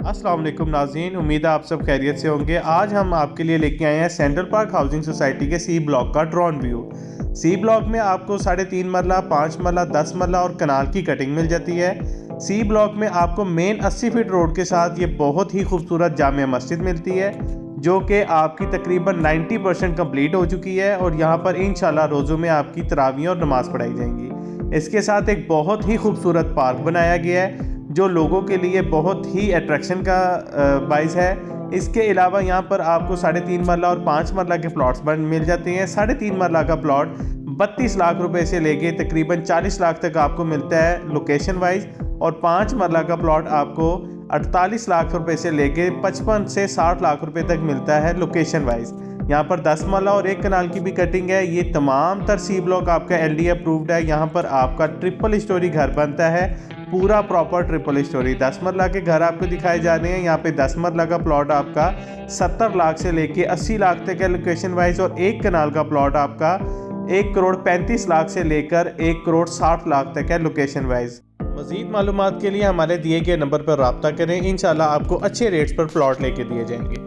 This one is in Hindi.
अस्सलाम वालेकुम नाज़रीन, उम्मीद है आप सब खैरियत से होंगे। आज हम आपके लिए लेके आए हैं सेंट्रल पार्क हाउसिंग सोसाइटी के सी ब्लॉक का ड्रोन व्यू। सी ब्लॉक में आपको 3.5 मरला, 5 मरला, 10 मरला और कनाल की कटिंग मिल जाती है। सी ब्लॉक में आपको मेन 80 फीट रोड के साथ ये बहुत ही खूबसूरत जामिया मस्जिद मिलती है, जो कि आपकी तकरीबन 90% कंप्लीट हो चुकी है और यहाँ पर इंशाल्लाह रोज़ों में आपकी तरावियाँ और नमाज़ पढ़ाई जाएंगी। इसके साथ एक बहुत ही खूबसूरत पार्क बनाया गया है जो लोगों के लिए बहुत ही अट्रैक्शन का बाइस है। इसके अलावा यहाँ पर आपको 3.5 मरला और 5 मरला के प्लॉट्स मिल जाते हैं। 3.5 मरला का प्लॉट 32 लाख रुपए से लेके तकरीबन 40 लाख तक आपको मिलता है लोकेशन वाइज, और 5 मरला का प्लॉट आपको 48 लाख रुपए से लेके 55 से 60 लाख रुपए तक मिलता है लोकेशन वाइज। यहाँ पर 10 मरला और 1 कनाल की भी कटिंग है। ये तमाम तर सी ब्लॉक आपका LD अप्रूव्ड है। यहाँ पर आपका ट्रिपल स्टोरी घर बनता है, पूरा प्रॉपर ट्रिपल स्टोरी। 10 मरला के घर आपको दिखाए जा रहे हैं। यहाँ पे 10 मरला का प्लॉट आपका 70 लाख से लेके 80 लाख तक है लोकेशन वाइज, और 1 कनाल का प्लॉट आपका 1 करोड़ 35 लाख से लेकर 1 करोड़ 60 लाख तक है लोकेशन वाइज। मज़ीद मालूमात के लिए हमारे दिए गए नंबर पर रब्ता करें। इंशाल्लाह आपको अच्छे रेट्स पर प्लॉट लेके दिए जाएंगे।